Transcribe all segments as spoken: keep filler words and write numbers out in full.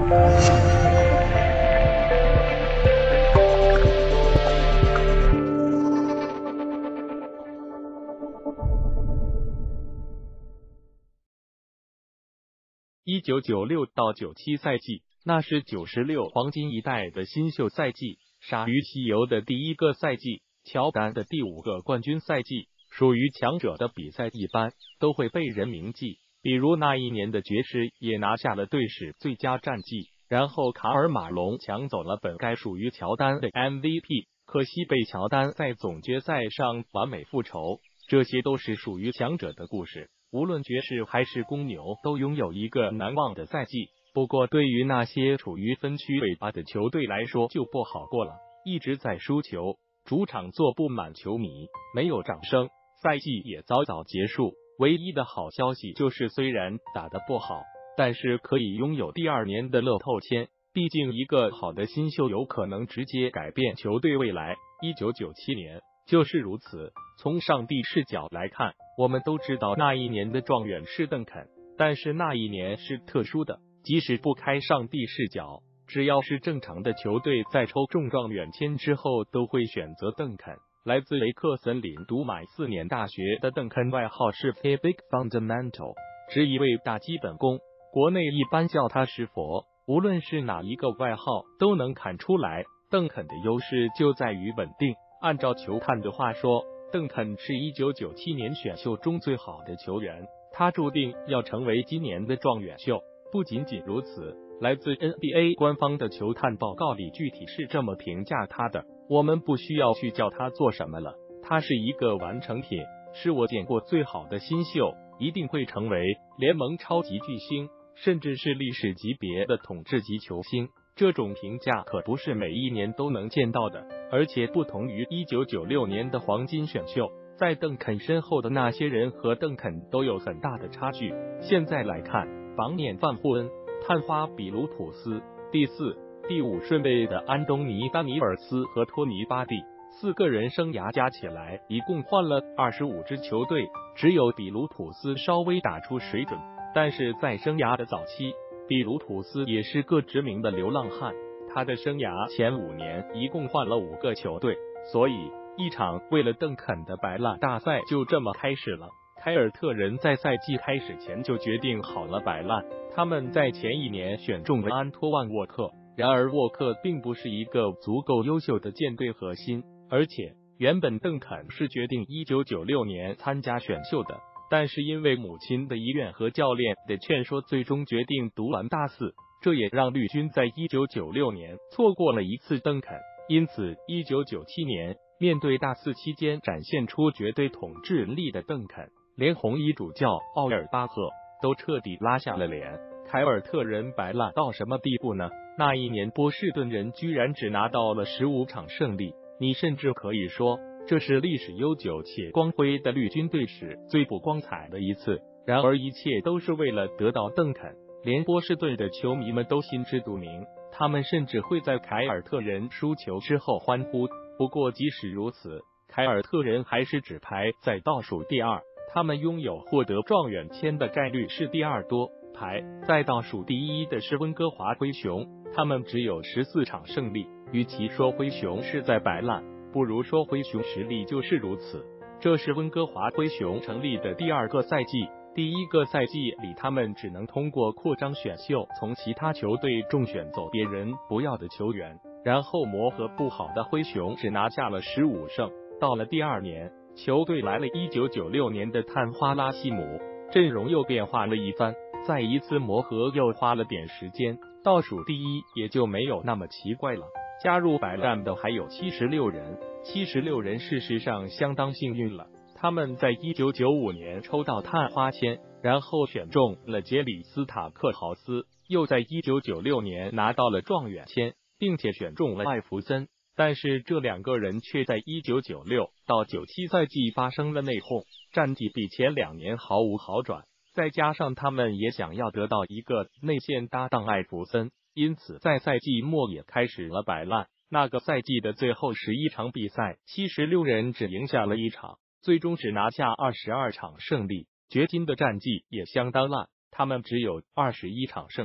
一九九六到九七赛季，那是九十六黄金一代的新秀赛季，鲨鱼骑游的第一个赛季，乔丹的第五个冠军赛季。属于强者的比赛一般都会被人铭记，比如那一年的爵士也拿下了队史最佳战绩，然后卡尔马龙抢走了本该属于乔丹的 M V P， 可惜被乔丹在总决赛上完美复仇。这些都是属于强者的故事，无论爵士还是公牛都拥有一个难忘的赛季。不过对于那些处于分区尾巴的球队来说就不好过了，一直在输球，主场坐不满球迷，没有掌声，赛季也早早结束。唯一的好消息就是虽然打得不好，但是可以拥有第二年的乐透签，毕竟一个好的新秀有可能直接改变球队未来。一九九七年就是如此。从上帝视角来看，我们都知道那一年的状元是邓肯，但是那一年是特殊的，即使不开上帝视角，只要是正常的球队在抽中状元签之后都会选择邓肯。来自雷克森林读满四年大学的邓肯，外号是 The Big Fundamental， 只一位大基本功，国内一般叫他石佛。无论是哪一个外号都能看出来，邓肯的优势就在于稳定。按照球探的话说，邓肯是一九九七年选秀中最好的球员，他注定要成为今年的状元秀。不仅仅如此，来自 N B A 官方的球探报告里具体是这么评价他的，我们不需要去叫他做什么了，他是一个完成品，是我见过最好的新秀，一定会成为联盟超级巨星，甚至是历史级别的统治级球星。这种评价可不是每一年都能见到的，而且不同于一九九六年的黄金选秀，在邓肯身后的那些人和邓肯都有很大的差距。现在来看，榜眼范霍恩、探花比卢普斯，第四、第五顺位的安东尼丹尼尔斯和托尼巴蒂，四个人生涯加起来一共换了二十五支球队，只有比卢普斯稍微打出水准，但是在生涯的早期，比卢普斯也是个知名的流浪汉，他的生涯前五年一共换了五个球队，所以一场为了邓肯的白烂大赛就这么开始了。凯尔特人在赛季开始前就决定好了摆烂，他们在前一年选中了安托万·沃克，然而沃克并不是一个足够优秀的舰队核心，而且原本邓肯是决定一九九六年参加选秀的，但是因为母亲的遗愿和教练的劝说，最终决定读完大四，这也让绿军在一九九六年错过了一次邓肯，因此一九九七年面对大四期间展现出绝对统治力的邓肯，连红衣主教奥尔巴赫都彻底拉下了脸。凯尔特人白烂到什么地步呢？那一年波士顿人居然只拿到了十五场胜利，你甚至可以说这是历史悠久且光辉的绿军队史最不光彩的一次。然而一切都是为了得到邓肯，连波士顿的球迷们都心知肚明，他们甚至会在凯尔特人输球之后欢呼。不过即使如此，凯尔特人还是只排在倒数第二，他们拥有获得状元签的概率是第二多，排在倒数第一的是温哥华灰熊，他们只有十四场胜利。与其说灰熊是在摆烂，不如说灰熊实力就是如此。这是温哥华灰熊成立的第二个赛季，第一个赛季里他们只能通过扩张选秀从其他球队中选走别人不要的球员，然后磨合不好的灰熊只拿下了十五胜。到了第二年，球队来了一九九六年的探花拉希姆，阵容又变化了一番，再一次磨合又花了点时间，倒数第一也就没有那么奇怪了。加入摆烂的还有七十六人，七十六人事实上相当幸运了，他们在一九九五年抽到探花签，然后选中了杰里斯塔克豪斯，又在一九九六年拿到了状元签，并且选中了艾弗森。但是这两个人却在一九九六到九七赛季发生了内讧，战绩比前两年毫无好转，再加上他们也想要得到一个内线搭档艾弗森，因此在赛季末也开始了摆烂。那个赛季的最后十一场比赛，七十六人只赢下了一场，最终只拿下二十二场胜利。掘金的战绩也相当烂，他们只有二十一场胜利，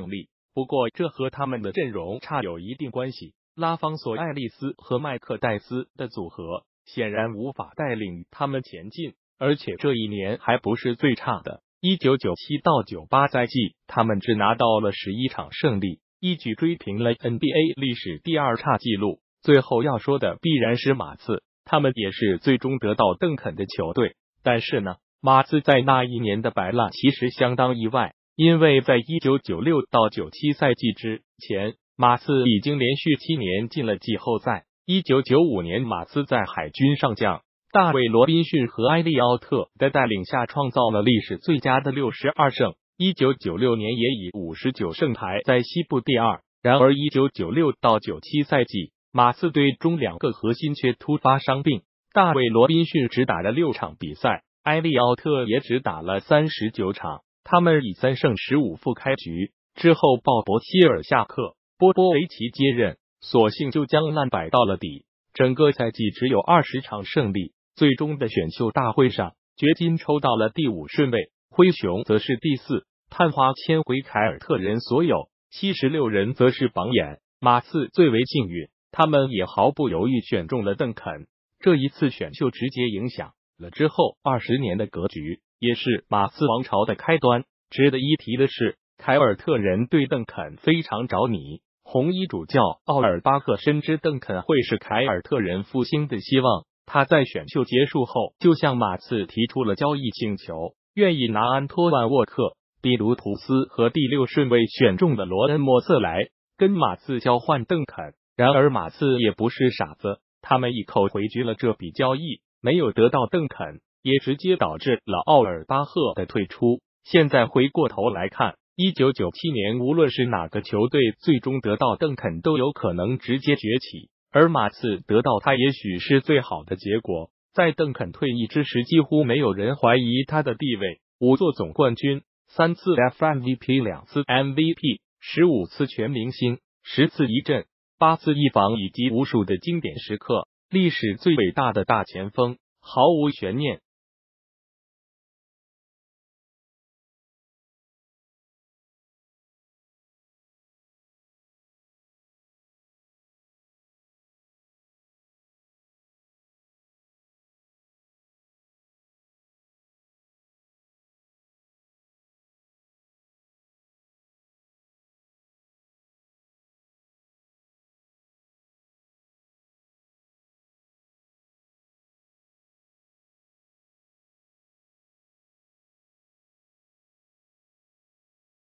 不过这和他们的阵容差有一定关系。拉方索·爱丽丝和麦克戴斯的组合显然无法带领他们前进，而且这一年还不是最差的。一九九七到九八赛季，他们只拿到了十一场胜利，一举追平了 N B A 历史第二差纪录。最后要说的必然是马刺，他们也是最终得到邓肯的球队。但是呢，马刺在那一年的摆烂其实相当意外，因为在一九九六到九七赛季之前，马刺已经连续七年进了季后赛。一九九五年，马刺在海军上将大卫·罗宾逊和埃利奥特的带领下创造了历史最佳的六十二胜。一九九六年也以五十九胜排在西部第二。然而一九九六到九七赛季，马刺队中两个核心却突发伤病，大卫·罗宾逊只打了六场比赛，埃利奥特也只打了三十九场。他们以三胜十五负开局，之后鲍勃希尔下课，波波维奇接任，索性就将烂摆到了底。整个赛季只有二十场胜利。最终的选秀大会上，掘金抽到了第五顺位，灰熊则是第四。探花签回凯尔特人所有，七十六人则是榜眼。马刺最为幸运，他们也毫不犹豫选中了邓肯。这一次选秀直接影响了之后二十年的格局，也是马刺王朝的开端。值得一提的是，凯尔特人对邓肯非常着迷。红衣主教奥尔巴克深知邓肯会是凯尔特人复兴的希望，他在选秀结束后就向马刺提出了交易请求，愿意拿安托万·沃克、比卢图斯和第六顺位选中的罗恩·莫瑟来跟马刺交换邓肯。然而马刺也不是傻子，他们一口回绝了这笔交易，没有得到邓肯，也直接导致了奥尔巴赫的退出。现在回过头来看，一九九七年无论是哪个球队最终得到邓肯都有可能直接崛起，而马刺得到他也许是最好的结果。在邓肯退役之时，几乎没有人怀疑他的地位。五座总冠军，三次 F M V P， 两次 M V P， 十五次全明星，十次一阵，八次一防，以及无数的经典时刻，历史最伟大的大前锋，毫无悬念，